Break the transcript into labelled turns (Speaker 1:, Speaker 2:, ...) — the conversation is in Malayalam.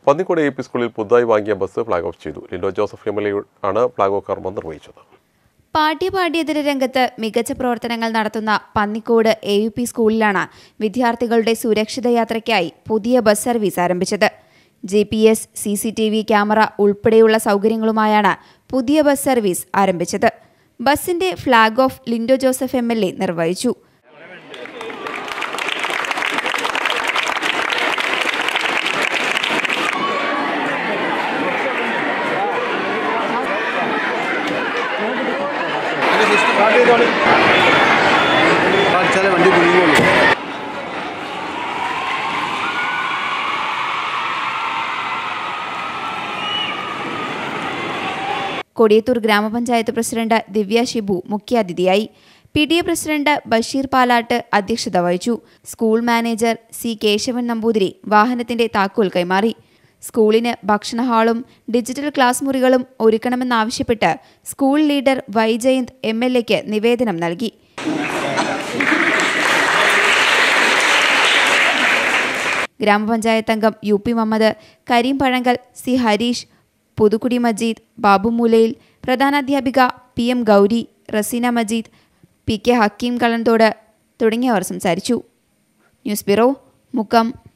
Speaker 1: പന്നിക്കോട് AP സ്കൂളിൽ പുതുതായി വാങ്ങിയ ബസ് ഫ്ലാഗ് ഓഫ് ചെയ്തു. ലിൻഡോ ജോസഫ് MLA ആണ് ഫ്ലാഗ് ഓഫ് കർമ്മം നിർവഹിച്ചത്.
Speaker 2: പാഠ്യേതര രംഗത്ത് മികച്ച പ്രവർത്തനങ്ങൾ നടത്തുന്ന പന്നിക്കോട് AUP സ്കൂളിലാണ് വിദ്യാർത്ഥികളുടെ സുരക്ഷിത യാത്രയ്ക്കായി പുതിയ ബസ് സർവീസ് ആരംഭിച്ചത്. GPS, CCTV ക്യാമറ ഉൾപ്പെടെയുള്ള സൗകര്യങ്ങളുമായാണ് പുതിയ ബസ് സർവീസ് ആരംഭിച്ചത്. ബസിന്റെ flag off Lindo Joseph MLA നിർവഹിച്ചു. കൊടിയത്തൂർ ഗ്രാമപഞ്ചായത്ത് പ്രസിഡന്റ് ദിവ്യ ഷിബു മുഖ്യാതിഥിയായി. PTA പ്രസിഡന്റ് ബഷീർ പാലാട്ട് അധ്യക്ഷത വഹിച്ചു. School manager C. Keshavan Namboothiri വാഹനത്തിന്റെ താക്കോൽ കൈമാറി. സ്കൂളിന് ഭക്ഷണ ഹാളും ഡിജിറ്റൽ ക്ലാസ് മുറികളും ഒരുക്കണമെന്നാവശ്യപ്പെട്ട് സ്കൂൾ ലീഡർ വൈജയന്ത് MLAക്ക് നിവേദനം നൽകി. ഗ്രാമപഞ്ചായത്ത് അംഗം UP മുഹമ്മദ്, കരീം പഴങ്കൽ, C. ഹരീഷ്, പുതുക്കുടി മജീദ്, ബാബു മൂലയിൽ, പ്രധാനാധ്യാപിക PM ഗൗരി, റസീന മജീദ്, PK ഹക്കീം കളന്തോട് തുടങ്ങിയവർ സംസാരിച്ചു. News bureau, Mukkam.